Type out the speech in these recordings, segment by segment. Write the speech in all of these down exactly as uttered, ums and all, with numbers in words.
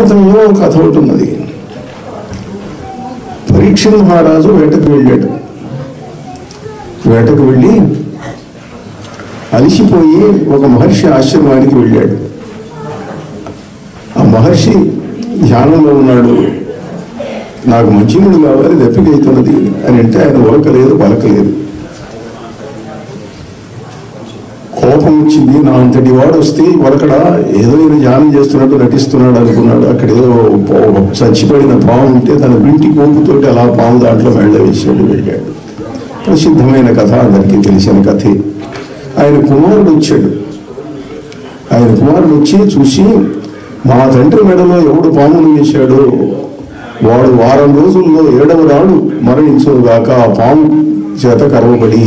భాగవతంలో కథ ఒకటి ఉన్నది. పరీక్షిత్ మహారాజు వేటకు వెళ్ళాడు. వేటకు వెళ్ళి అలిసిపోయి ఒక మహర్షి ఆశ్రమానికి వెళ్ళాడు. ఆ మహర్షి ధ్యానంలో ఉన్నాడు. నాకు మంచినీళ్ళు కావాలి, దప్పికైతున్నది అని అంటే ఆయన ఉరకలేదు, పలకలేదు. కోపం వచ్చింది. నా అంతటి వాడు వస్తే వరకడా ఏదో ఈయన ధ్యానం చేస్తున్నట్టు నటిస్తున్నాడు అనుకున్నాడు. అక్కడ ఏదో చచ్చిపడిన పాము ఉంటే తన వింటి కోపుతోటి అలా పాము దాంట్లో మెళ్ళ వేసాడు, వెళ్ళాడు. ప్రసిద్ధమైన కథ, అందరికీ తెలిసిన కథే. ఆయన కుమారుడు వచ్చాడు. ఆయన కుమారుడు వచ్చి చూసి, మా తండ్రి మెడలో ఎవడు పామును వేశాడో వాడు వారం రోజుల్లో ఏడవ నాడు మరణించుగాక ఆ పాము చేత కరవబడి.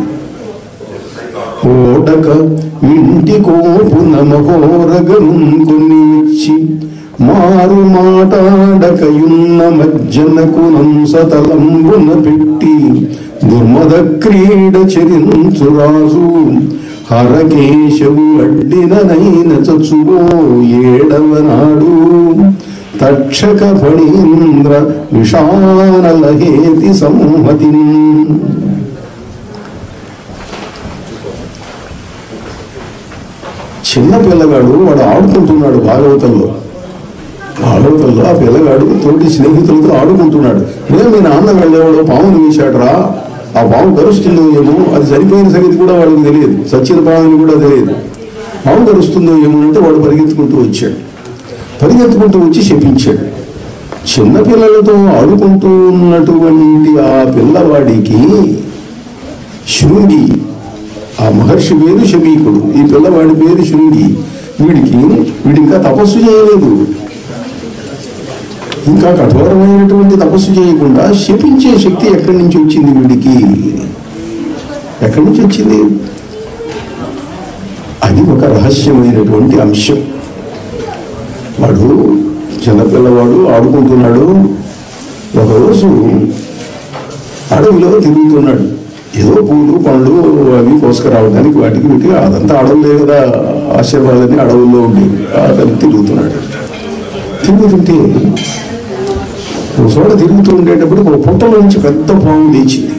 ఓటక ఇంటి కోపు నమహోరగను కొన్ని వచ్చి మారు మాటాడకయున్న మజ్జనకు నంసతలంబున పెట్టి దుర్మద క్రీడ చరించురాజు హరకేశవు అడ్డిననైన చచువో ఏడవ నాడు తక్షక ఫణీంద్ర విషానలహేతి సంహతి. చిన్న పిల్లగాడు వాడు ఆడుకుంటున్నాడు. భాగవతంలో భాగవతంలో ఆ పిల్లగాడు తోటి స్నేహితులతో ఆడుకుంటున్నాడు. నేను మీ నాన్న వెళ్ళేవాడు పామును వేశాడరా, ఆ పాము కరుస్తుందో ఏమో, అది చనిపోయిన సంగతి కూడా వాడికి తెలియదు, చచ్చిన పాముని కూడా తెలియదు. పాము కరుస్తుందో ఏమో అంటే వాడు పరిగెత్తుకుంటూ వచ్చాడు. పరిగెత్తుకుంటూ వచ్చి శపించాడు. చిన్నపిల్లలతో ఆడుకుంటూ ఉన్నటువంటి ఆ పిల్లవాడికి శృంగి, ఆ మహర్షి పేరు శమీకుడు, ఈ పిల్లవాడి పేరు శృంగి. వీడికి వీడి ఇంకా తపస్సు చేయలేదు. ఇంకా కఠోరమైనటువంటి తపస్సు చేయకుండా శపించే శక్తి ఎక్కడి నుంచి వచ్చింది వీడికి? ఎక్కడి నుంచి వచ్చింది? అది ఒక రహస్యమైనటువంటి అంశం. వాడు చిన్నపిల్లవాడు ఆడుకుంటున్నాడు. ఒకరోజు అడవిలో తిరుగుతున్నాడు. ఏదో పూలు పండ్లు అవి కోసుకురావడానికి వాటికి వీటికి, అదంతా అడవులే కదా, ఆశీర్వాదాన్ని అడవుల్లో ఉండేవి. అతను తిరుగుతున్నాడు. తిరుగుతుంటే ఒక చోట తిరుగుతూ ఉండేటప్పుడు ఒక పుట్టలో నుంచి పెద్ద పాము లేచింది.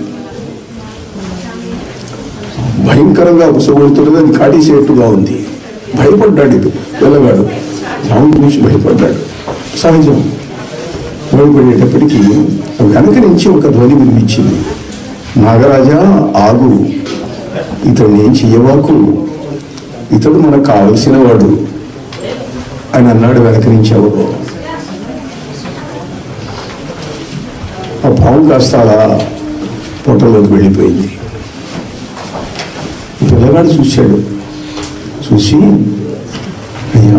భయంకరంగా ఉసగొడుతున్నది, అది కాటేసేట్టుగా ఉంది. భయపడ్డాడు ఇది పిల్లగాడు. పాము చూసి భయపడ్డాడు, సహజం. భయపడేటప్పటికీ వెనక నుంచి ఒక ధ్వని వినిపించింది, నాగరాజా ఆగు, ఇతడు ఏం చెయ్యవాకు, ఇతడు మనకు కావలసిన వాడు అని అన్నాడు వెనక నుంచి ఎవరు. ఆ పాము కాస్త అలా పొట్టలోకి వెళ్ళిపోయింది. పిల్లగాడు చూశాడు. చూసి, అయ్యా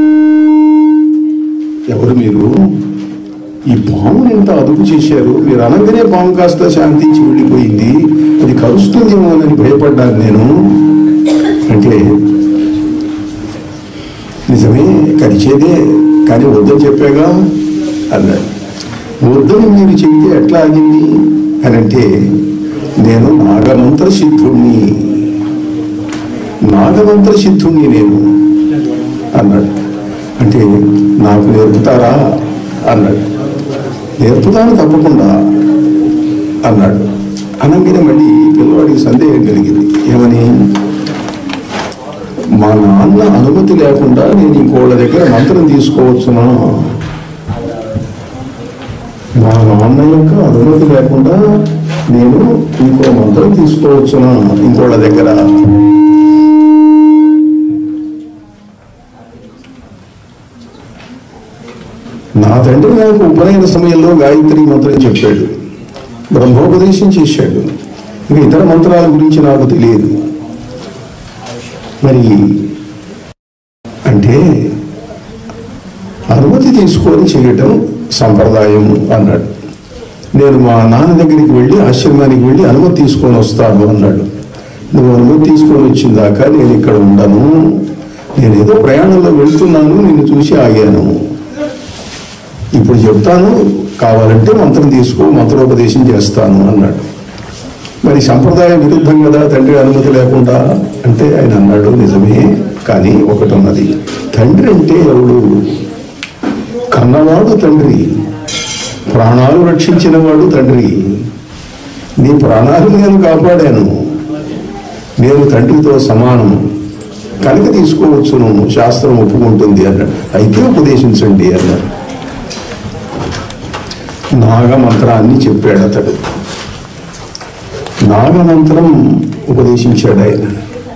ఎవరు మీరు? ఈ పాముని ఎంత అదుపు చేశారు, మీరు అనగానే పాము కాస్త శాంతించి వెళ్ళిపోయింది, అది కరుస్తుందేమోనని భయపడ్డాను నేను అంటే, నిజమే కరిచేదే, కానీ వద్దని చెప్పాగా అన్నాడు. వద్దని మీరు చెప్తే ఎట్లా ఆగింది అని అంటే, నేను నాగమంత్ర సిద్ధుణ్ణి నాగమంత్ర సిద్ధుణ్ణి నేను అన్నాడు. అంటే నాకు నేర్పుతారా అన్నాడు. నేర్పుతాను తప్పకుండా అన్నాడు. అనగానే మళ్ళీ పిల్లవాడికి సందేహం కలిగింది. ఏమని? మా నాన్న అనుమతి లేకుండా నేను ఇంకోళ్ళ దగ్గర మంత్రం తీసుకోవచ్చునా? మా నాన్న యొక్క అనుమతి లేకుండా నేను ఇంకో మంత్రం తీసుకోవచ్చునా ఇంకోళ్ళ దగ్గర? నా తండ్రి నాకు ఉపనయన సమయంలో గాయత్రి మంత్రం చెప్పాడు, బ్రహ్మోపదేశం చేశాడు. ఇంకా ఇతర మంత్రాల గురించి నాకు తెలియదు. మరి అంటే అనుమతి తీసుకొని చేయటం సంప్రదాయం అన్నాడు. నేను మా నాన్న దగ్గరికి వెళ్ళి ఆశ్రమానికి వెళ్ళి అనుమతి తీసుకొని వస్తాను అన్నాడు. నువ్వు అనుమతి తీసుకొని వచ్చిందాకా నేను ఇక్కడ ఉండను, నేనేదో ప్రయాణంలో వెళ్తున్నాను, నిన్ను చూసి ఆగాను. ఇప్పుడు చెప్తాను, కావాలంటే మంత్రం తీసుకో, మంత్రోపదేశం చేస్తాను అన్నాడు. మరి సంప్రదాయ విరుద్ధం కదా తండ్రి అనుమతి లేకుండా అంటే ఆయన అన్నాడు, నిజమే, కానీ ఒకటి ఉన్నది, తండ్రి అంటే ఎవడు? కన్నవాడు తండ్రి, ప్రాణాలు రక్షించిన వాడు తండ్రి. నీ ప్రాణాలు నేను కాపాడాను, నేను తండ్రితో సమానము కనుక తీసుకోవచ్చును, శాస్త్రం ఒప్పుకుంటుంది అన్నాడు. అయితే ఉపదేశించండి అన్నాడు. నాగమంత్రాన్ని చెప్పాడు అతడు. నాగమంత్రం ఉపదేశించాడు ఆయన.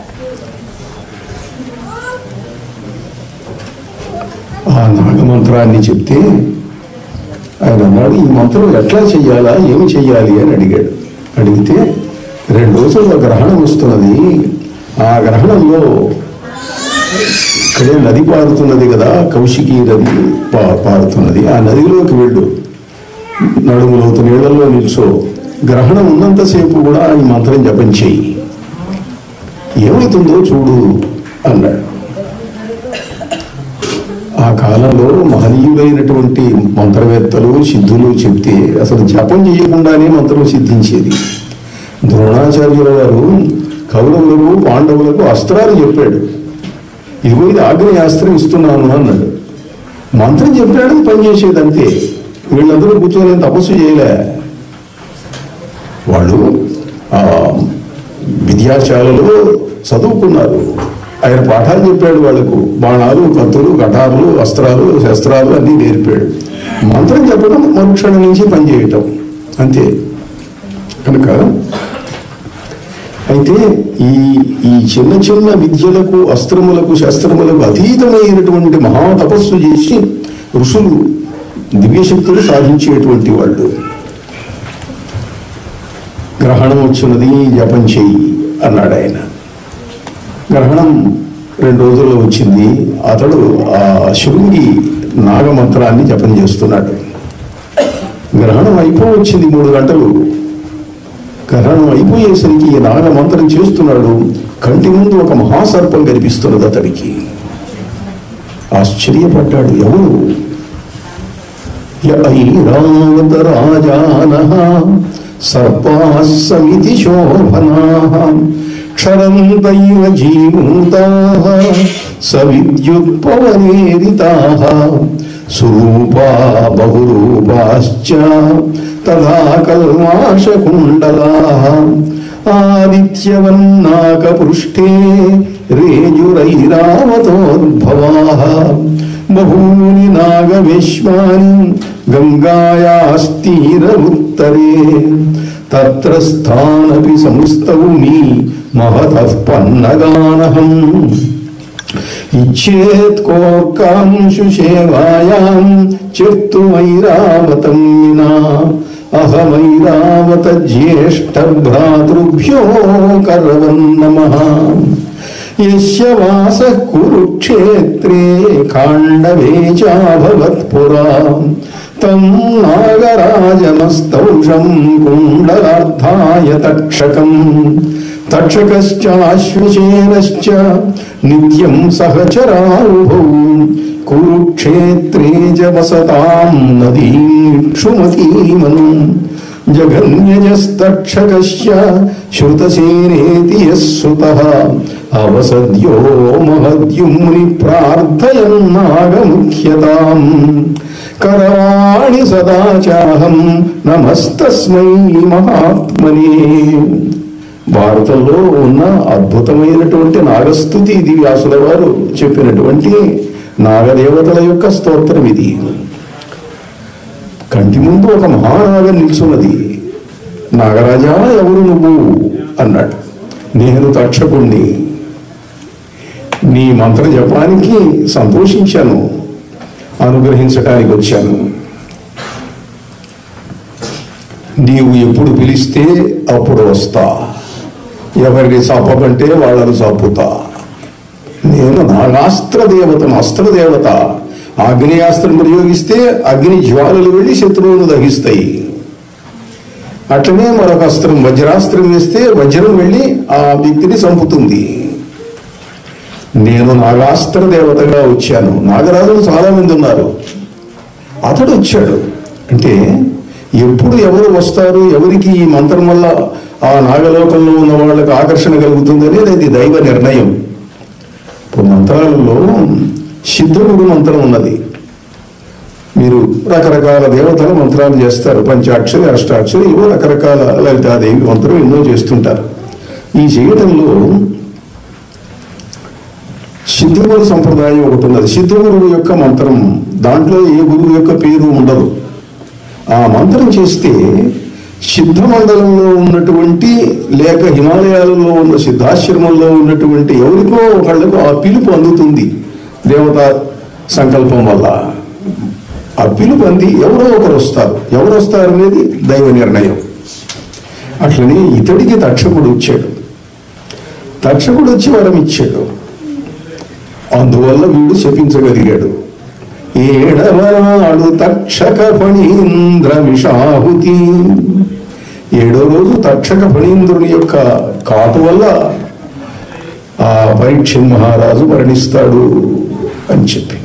ఆ నాగమంత్రాన్ని చెప్తే ఆయన అన్నాడు, ఈ మంత్రం ఎట్లా చెయ్యాలా, ఏమి చెయ్యాలి అని అడిగాడు. అడిగితే రెండు రోజుల్లో గ్రహణం వస్తున్నది, ఆ గ్రహణంలో ఇక్కడే నది పారుతున్నది కదా, కౌశికి నది పా పారుతున్నది ఆ నదిలోకి వెళ్ళు, నడుములోతు నీళ్లలో నిల్చో, గ్రహణం ఉన్నంతసేపు కూడా ఈ మంత్రం జపం చెయ్యి, ఏమవుతుందో చూడు అన్నాడు. ఆ కాలంలో మహనీయులైనటువంటి మంత్రవేత్తలు సిద్ధులు చెప్తే అసలు జపం చేయకుండానే మంత్రం సిద్ధించేది. ద్రోణాచార్యుల గారు కౌరవులకు పాండవులకు అస్త్రాలు చెప్పాడు. ఇదిగో ఇది ఆగ్నేయాస్త్రం ఇస్తున్నాను అన్నాడు. మంత్రం చెప్పాడు, పనిచేసేది అంతే. వీళ్ళందరూ కూర్చొని తపస్సు చేయలే. వాళ్ళు ఆ విద్యాశాలలో చదువుకున్నారు. ఆయన పాఠాలు చెప్పాడు వాళ్ళకు. బాణాలు, కత్తులు, కటార్లు, అస్త్రాలు, శస్త్రాలు అన్నీ నేర్పాడు. మంత్రం చెప్పడం మరుక్షణం నుంచి పనిచేయటం అంతే. కనుక అయితే ఈ ఈ చిన్న చిన్న విద్యలకు, అస్త్రములకు, శస్త్రములకు అతీతమైనటువంటి మహా తపస్సు చేసి ఋషులు దివ్యశక్తులు సాధించేటువంటి వాళ్ళు. గ్రహణం వచ్చినది, జపం చెయ్యి అన్నాడు ఆయన. గ్రహణం రెండు రోజుల్లో వచ్చింది. అతడు ఆ శృంగి నాగమంత్రాన్ని జపం చేస్తున్నాడు. గ్రహణం అయిపో వచ్చింది మూడు గంటలు. గ్రహణం అయిపోయేసరికి ఈ నాగమంత్రం చేస్తున్నాడు. కంటి ముందు ఒక మహాసర్పం కనిపిస్తున్నది అతడికి. ఆశ్చర్యపడ్డాడు. ఎవరు? ఐరావత రాజానః సర్పాః సమితి శోభనాః క్షరంతైవ జీమూతాః సవిద్యుత్పవనేరితాః సురూపా బహురూపాశ్చ తథా కల్మాషకుండలాః ఆదిత్యవన్నాకపృష్ఠే రేజురైరావతోద్భవాః బహూని నాగవేశ్మాని గంగాయాస్తీరముత్తరే తత్ర స్థానపి సంస్థౌమి మహతః పన్నగానహం ఇచ్చేత్ కోర్కాంశు సేవాయాం చిర్తుమైరావతం వినా అహమైరావత జ్యేష్ఠ భ్రాతృభ్యో కరవన్నమః యస్య వాసః కురుక్షేత్రే ఖాండవే చాభవత్పురా తం నాగరాజమస్తౌషం కుండలార్థాయ తక్షకం తక్షకశ్చాశ్వసేనశ్చ నిత్యం సహచరావుభౌ కురుక్షేత్రే చ వసతాం నదీం ఇక్షుమతీమను జఘన్యజస్తక్షకస్య శ్రుతసేనేతి యః సుతః అవసద్యో మహద్యుమ్ని ప్రార్థయన్నాగముఖ్యతాం కరవాణి సదా చాహం నమస్తస్మై మహాత్మనే. భారతంలో ఉన్న అద్భుతమైనటువంటి నాగస్తుతి ఇది. వ్యాసుల వారు చెప్పినటువంటి నాగదేవతల యొక్క స్తోత్రం ఇది. కంటి ముందు ఒక మహానాగం నిల్చున్నది. నాగరాజా ఎవరు నువ్వు అన్నాడు. నేను తక్షకుణ్ణి, నీ మంత్ర జపానికి సంతోషించాను, అనుగ్రహించటానికి వచ్చాను. నీవు ఎప్పుడు పిలిస్తే అప్పుడు వస్తా, ఎవరిని చంపమంటే వాళ్ళని చంపుతా. నేను నాగాస్త్ర దేవతను, అస్త్రదేవత. ఆగ్నేయాస్త్రం ప్రయోగిస్తే అగ్ని జ్వాలలు వెళ్ళి శత్రువును దహిస్తాయి. అట్లనే మరొక అస్త్రం వజ్రాస్త్రం వేస్తే వజ్రం వెళ్ళి ఆ వ్యక్తిని చంపుతుంది. నేను నాగాస్త్ర దేవతగా వచ్చాను. నాగరాజులు చాలా మంది ఉన్నారు, అతడు వచ్చాడు. అంటే ఎప్పుడు ఎవరు వస్తారు, ఎవరికి ఈ మంత్రం వల్ల ఆ నాగలోకంలో ఉన్న వాళ్ళకి ఆకర్షణ కలుగుతుంది అనేది అది దైవ నిర్ణయం. ఇప్పుడు మంత్రాలలో సిద్ధుడు మంత్రం ఉన్నది. మీరు రకరకాల దేవతల మంత్రాలు చేస్తారు, పంచాక్షరి అష్టాక్షరి ఏవో రకరకాల లలితాదేవి మంత్రం ఎన్నో చేస్తుంటారు. ఈ చేయటంలో సిద్ధగురు సంప్రదాయం ఒకటి ఉన్నది. సిద్ధగురువు యొక్క మంత్రం, దాంట్లో ఏ గురువు యొక్క పేరు ఉండదు. ఆ మంత్రం చేస్తే సిద్ధ మండలంలో ఉన్నటువంటి లేక హిమాలయాలలో ఉన్న సిద్ధాశ్రమంలో ఉన్నటువంటి ఎవరికో ఒకళ్ళకు ఆ పిలుపు అందుతుంది దేవతా సంకల్పం వల్ల. ఆ పిలుపు అంది ఎవరో ఒకరు వస్తారు. ఎవరు వస్తారు అనేది దైవ నిర్ణయం. అట్లనే ఇతడికి తక్షకుడు వచ్చాడు. తక్షకుడు వచ్చి వరం ఇచ్చాడు. అందువల్ల వీడు శపించగలిగాడు. ఏడవనాడు తక్షక ఫణీంద్ర విషాహుతి. ఏడో రోజు తక్షక ఫణీంద్రుని యొక్క కాటు వల్ల ఆ పరీక్షిత్ మహారాజు మరణిస్తాడు అని చెప్పి